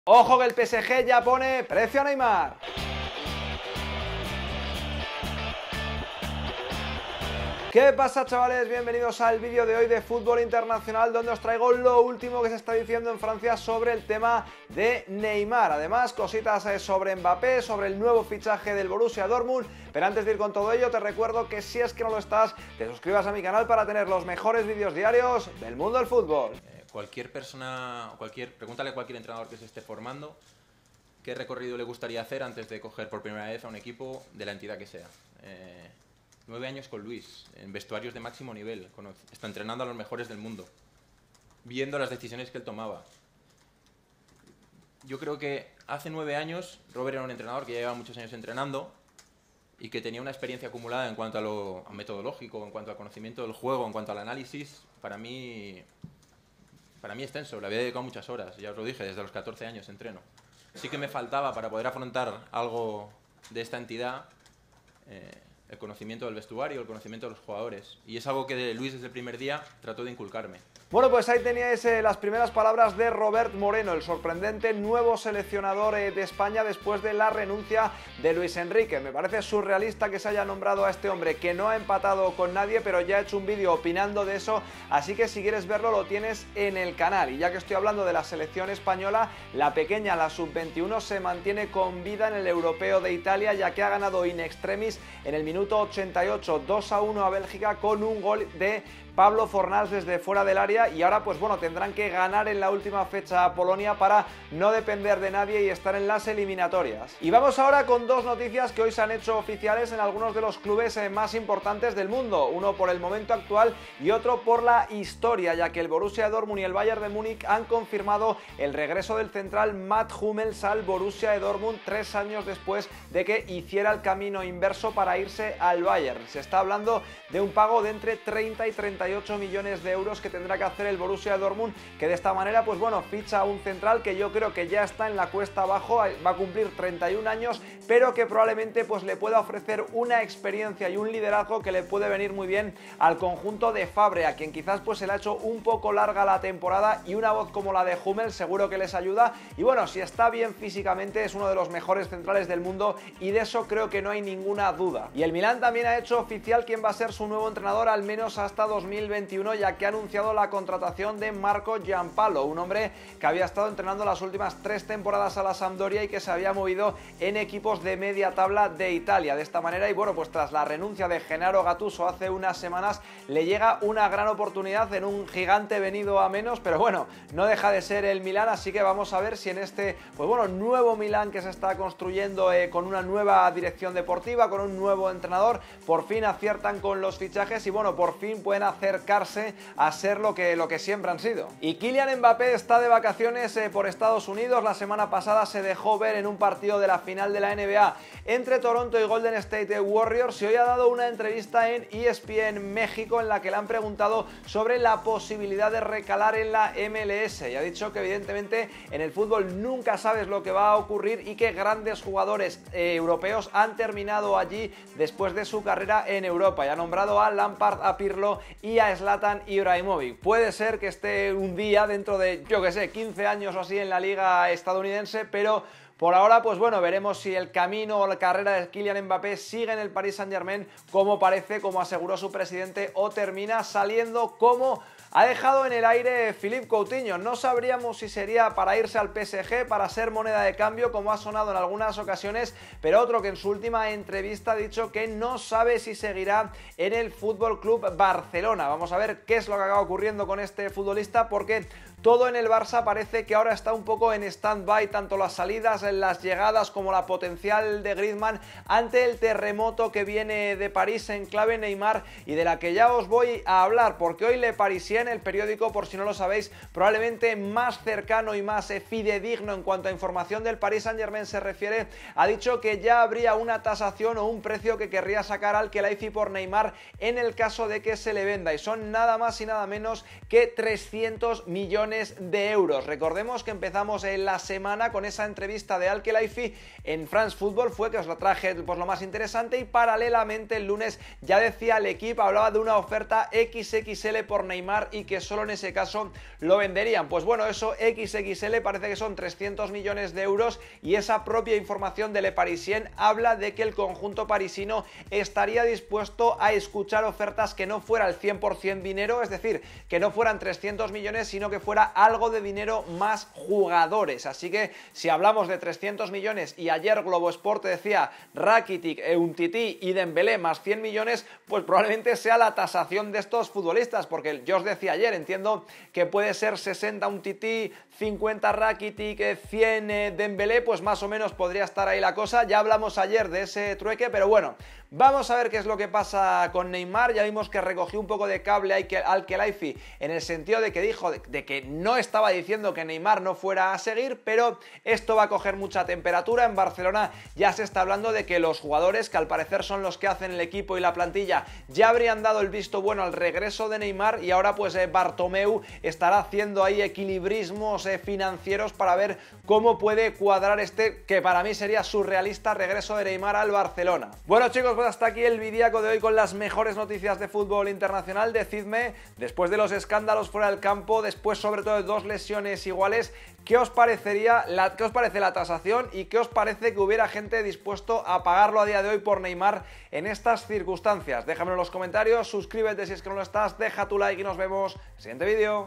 Ojo que el PSG ya pone precio a Neymar. ¿Qué pasa, chavales? Bienvenidos al vídeo de hoy de Fútbol Internacional, donde os traigo lo último que se está diciendo en Francia sobre el tema de Neymar. Además, cositas sobre Mbappé, sobre el nuevo fichaje del Borussia Dortmund. Pero antes de ir con todo ello, te recuerdo que si es que no lo estás, te suscribas a mi canal para tener los mejores vídeos diarios del mundo del fútbol. Cualquier persona, pregúntale a cualquier entrenador que se esté formando qué recorrido le gustaría hacer antes de coger por primera vez a un equipo de la entidad que sea. 9 años con Luis, en vestuarios de máximo nivel, está entrenando a los mejores del mundo, viendo las decisiones que él tomaba. Yo creo que hace 9 años Robert era un entrenador que ya llevaba muchos años entrenando y que tenía una experiencia acumulada en cuanto a lo metodológico, en cuanto al conocimiento del juego, en cuanto al análisis, para mí extenso. Le había dedicado muchas horas, ya os lo dije, desde los 14 años entreno. Sí que me faltaba para poder afrontar algo de esta entidad, el conocimiento del vestuario, el conocimiento de los jugadores. Y es algo que Luis desde el primer día trató de inculcarme. Bueno, pues ahí teníais las primeras palabras de Robert Moreno, el sorprendente nuevo seleccionador de España después de la renuncia de Luis Enrique. Me parece surrealista que se haya nombrado a este hombre que no ha empatado con nadie, pero ya he hecho un vídeo opinando de eso, así que si quieres verlo lo tienes en el canal. Y ya que estoy hablando de la selección española, la pequeña, la sub-21, se mantiene con vida en el Europeo de Italia, ya que ha ganado in extremis en el minuto 88, 2-1 a Bélgica con un gol de Pablo Fornals desde fuera del área, y ahora pues bueno, tendrán que ganar en la última fecha a Polonia para no depender de nadie y estar en las eliminatorias. Y vamos ahora con dos noticias que hoy se han hecho oficiales en algunos de los clubes más importantes del mundo, uno por el momento actual y otro por la historia, ya que el Borussia Dortmund y el Bayern de Múnich han confirmado el regreso del central Mats Hummels al Borussia Dortmund 3 años después de que hiciera el camino inverso para irse al Bayern. Se está hablando de un pago de entre 30 y 38 millones de euros que tendrá que hacer el Borussia Dortmund, que de esta manera pues bueno, ficha a un central que yo creo que ya está en la cuesta abajo, va a cumplir 31 años, pero que probablemente pues le pueda ofrecer una experiencia y un liderazgo que le puede venir muy bien al conjunto de Favre, a quien quizás pues se le ha hecho un poco larga la temporada, y una voz como la de Hummels seguro que les ayuda. Y bueno, si está bien físicamente es uno de los mejores centrales del mundo, y de eso creo que no hay ninguna duda. Y el Milán también ha hecho oficial quién va a ser su nuevo entrenador, al menos hasta 2021, ya que ha anunciado la contratación de Marco Giampaolo, un hombre que había estado entrenando las últimas 3 temporadas a la Sampdoria y que se había movido en equipos de media tabla de Italia. De esta manera, y bueno, pues tras la renuncia de Gennaro Gattuso hace unas semanas, le llega una gran oportunidad en un gigante venido a menos, pero bueno, no deja de ser el Milán, así que vamos a ver si en este, pues bueno, nuevo Milán que se está construyendo con una nueva dirección deportiva, con un nuevo entrenador, por fin aciertan con los fichajes y bueno, por fin pueden acercarse a ser lo que siempre han sido. Y Kylian Mbappé está de vacaciones por Estados Unidos. La semana pasada se dejó ver en un partido de la final de la NBA entre Toronto y Golden State Warriors, y hoy ha dado una entrevista en ESPN México en la que le han preguntado sobre la posibilidad de recalar en la MLS, y ha dicho que evidentemente en el fútbol nunca sabes lo que va a ocurrir y que grandes jugadores europeos han terminado allí después de su carrera en Europa, y ha nombrado a Lampard, a Pirlo y a Zlatan Ibrahimovic. Puede ser que esté un día dentro de, yo que sé, 15 años o así en la liga estadounidense, pero por ahora, pues bueno, veremos si el camino o la carrera de Kylian Mbappé sigue en el Paris Saint-Germain, como parece, como aseguró su presidente, o termina saliendo como ha dejado en el aire Philippe Coutinho. No sabríamos si sería para irse al PSG, para ser moneda de cambio, como ha sonado en algunas ocasiones, pero otro que en su última entrevista ha dicho que no sabe si seguirá en el Fútbol Club Barcelona. Vamos a ver qué es lo que acaba ocurriendo con este futbolista, porque todo en el Barça parece que ahora está un poco en stand-by, tanto las salidas, las llegadas como la potencial de Griezmann, ante el terremoto que viene de París en clave Neymar, y de la que ya os voy a hablar, porque hoy Le Parisien, el periódico, por si no lo sabéis, probablemente más cercano y más fidedigno en cuanto a información del Paris Saint-Germain se refiere, ha dicho que ya habría una tasación o un precio que querría sacar Al-Khelaifi por Neymar en el caso de que se le venda, y son nada más y nada menos que 300 millones millones de euros. Recordemos que empezamos en la semana con esa entrevista de Al-Khelaifi en France Football, fue que os lo traje pues lo más interesante, y paralelamente el lunes ya decía el equipo, hablaba de una oferta XXL por Neymar y que solo en ese caso lo venderían. Pues bueno, eso XXL parece que son 300 millones de euros, y esa propia información de Le Parisien habla de que el conjunto parisino estaría dispuesto a escuchar ofertas que no fuera el 100% dinero, es decir, que no fueran 300 millones, sino que fuera algo de dinero más jugadores. Así que si hablamos de 300 millones y ayer Globo Sport decía Rakitic, Umtiti y Dembélé más 100 millones, pues probablemente sea la tasación de estos futbolistas, porque yo os decía ayer, entiendo que puede ser 60 Umtiti, 50 Rakitic, 100 Dembélé, pues más o menos podría estar ahí la cosa. Ya hablamos ayer de ese trueque, pero bueno, vamos a ver qué es lo que pasa con Neymar. Ya vimos que recogió un poco de cable Al-Khelaifi en el sentido de que dijo de que no estaba diciendo que Neymar no fuera a seguir, pero esto va a coger mucha temperatura. En Barcelona ya se está hablando de que los jugadores, que al parecer son los que hacen el equipo y la plantilla, ya habrían dado el visto bueno al regreso de Neymar, y ahora pues Bartomeu estará haciendo ahí equilibrismos financieros para ver cómo puede cuadrar este, que para mí sería surrealista, regreso de Neymar al Barcelona. Bueno chicos, pues hasta aquí el videaco de hoy con las mejores noticias de fútbol internacional. Decidme, después de los escándalos fuera del campo, después sobre todo de 2 lesiones iguales, ¿qué os parece la tasación y qué os parece que hubiera gente dispuesto a pagarlo a día de hoy por Neymar en estas circunstancias? Déjamelo en los comentarios, suscríbete si es que no lo estás, deja tu like y nos vemos en el siguiente vídeo.